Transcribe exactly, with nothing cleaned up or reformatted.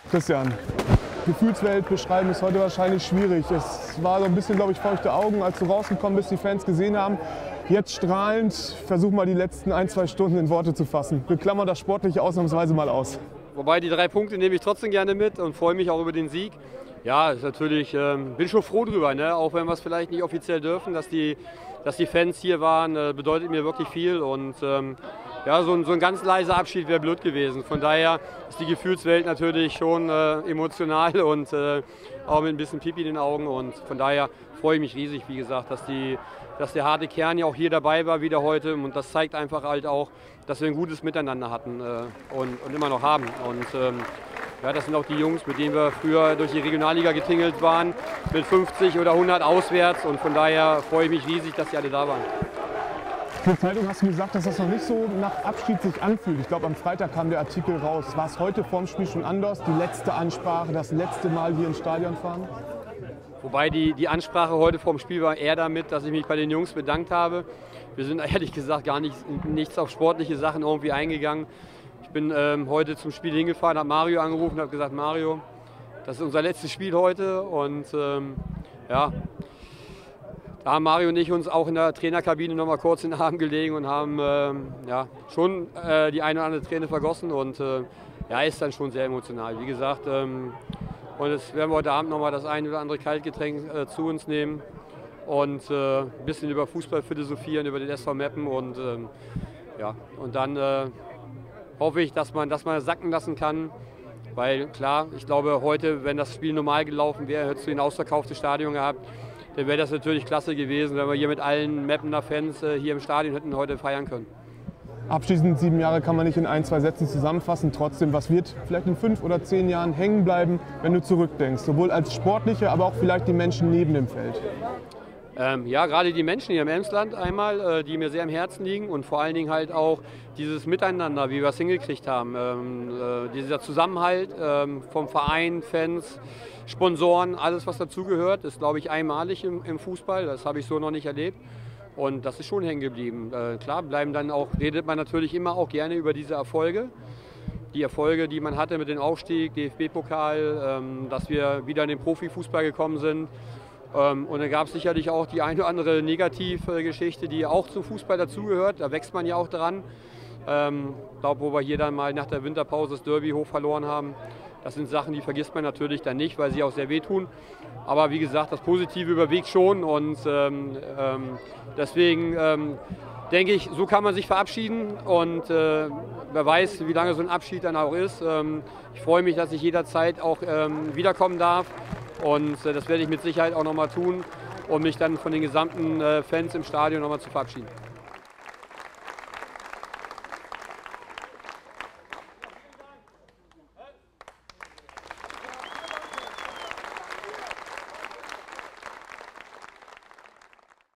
Christian, Gefühlswelt beschreiben ist heute wahrscheinlich schwierig. Es war so ein bisschen, glaube ich, feuchte Augen, als du rausgekommen bist, die Fans gesehen haben. Jetzt strahlend, versuch mal die letzten ein, zwei Stunden in Worte zu fassen. Wir klammern das Sportliche ausnahmsweise mal aus. Wobei die drei Punkte nehme ich trotzdem gerne mit und freue mich auch über den Sieg. Ja, ist natürlich, ähm, bin schon froh drüber, ne? Auch wenn wir es vielleicht nicht offiziell dürfen, dass die, dass die Fans hier waren, äh, bedeutet mir wirklich viel. Und ähm, ja, so ein, so ein ganz leiser Abschied wäre blöd gewesen. Von daher ist die Gefühlswelt natürlich schon äh, emotional und äh, auch mit ein bisschen Pipi in den Augen. Und von daher freue ich mich riesig, wie gesagt, dass, die, dass der harte Kern ja auch hier dabei war wieder heute. Und das zeigt einfach halt auch, dass wir ein gutes Miteinander hatten äh, und, und immer noch haben. Und ähm, ja, das sind auch die Jungs, mit denen wir früher durch die Regionalliga getingelt waren, mit fünfzig oder hundert auswärts. Und von daher freue ich mich riesig, dass die alle da waren. In der Zeitung hast du gesagt, dass das noch nicht so nach Abschied sich anfühlt. Ich glaube, am Freitag kam der Artikel raus. War es heute vorm Spiel schon anders? Die letzte Ansprache, das letzte Mal hier ins Stadion fahren? Wobei die, die Ansprache heute vorm Spiel war eher damit, dass ich mich bei den Jungs bedankt habe. Wir sind ehrlich gesagt gar nicht, nichts auf sportliche Sachen irgendwie eingegangen. Ich bin ähm, heute zum Spiel hingefahren, habe Mario angerufen und habe gesagt, Mario, das ist unser letztes Spiel heute. Und ähm, ja, da haben Mario und ich uns auch in der Trainerkabine noch mal kurz in den Arm gelegen und haben ähm, ja, schon äh, die eine oder andere Träne vergossen. Und äh, ja, ist dann schon sehr emotional. Wie gesagt, ähm, und jetzt werden wir heute Abend noch mal das eine oder andere Kaltgetränk äh, zu uns nehmen und äh, ein bisschen über Fußball philosophieren, über den S V Meppen. Und, ähm, ja, und dann äh, hoffe ich, dass man das mal sacken lassen kann. Weil klar, ich glaube, heute, wenn das Spiel normal gelaufen wäre, hättest du ein ausverkauftes Stadion gehabt, dann wäre das natürlich klasse gewesen, wenn wir hier mit allen Meppener Fans äh, hier im Stadion hätten heute feiern können. Abschließend, sieben Jahre kann man nicht in ein, zwei Sätzen zusammenfassen. Trotzdem, was wird vielleicht in fünf oder zehn Jahren hängen bleiben, wenn du zurückdenkst? Sowohl als Sportliche, aber auch vielleicht die Menschen neben dem Feld. Ähm, ja, gerade die Menschen hier im Emsland einmal, äh, die mir sehr am Herzen liegen und vor allen Dingen halt auch dieses Miteinander, wie wir es hingekriegt haben. Ähm, äh, dieser Zusammenhalt ähm, vom Verein, Fans, Sponsoren, alles was dazugehört, ist, glaube ich, einmalig im, im Fußball. Das habe ich so noch nicht erlebt. Und das ist schon hängen geblieben. Äh, klar, bleiben dann auch, redet man natürlich immer auch gerne über diese Erfolge. Die Erfolge, die man hatte mit dem Aufstieg, D F B-Pokal, ähm, dass wir wieder in den Profifußball gekommen sind. Ähm, und dann gab es sicherlich auch die eine oder andere Negativgeschichte, die auch zum Fußball dazugehört. Da wächst man ja auch dran. Ähm, ich glaube, wo wir hier dann mal nach der Winterpause das Derby hoch verloren haben. Das sind Sachen, die vergisst man natürlich dann nicht, weil sie auch sehr wehtun. Aber wie gesagt, das Positive überwiegt schon und ähm, ähm, deswegen ähm, denke ich, so kann man sich verabschieden und äh, wer weiß, wie lange so ein Abschied dann auch ist. Ähm, ich freue mich, dass ich jederzeit auch ähm, wiederkommen darf und äh, das werde ich mit Sicherheit auch nochmal tun, um mich dann von den gesamten äh, Fans im Stadion nochmal zu verabschieden.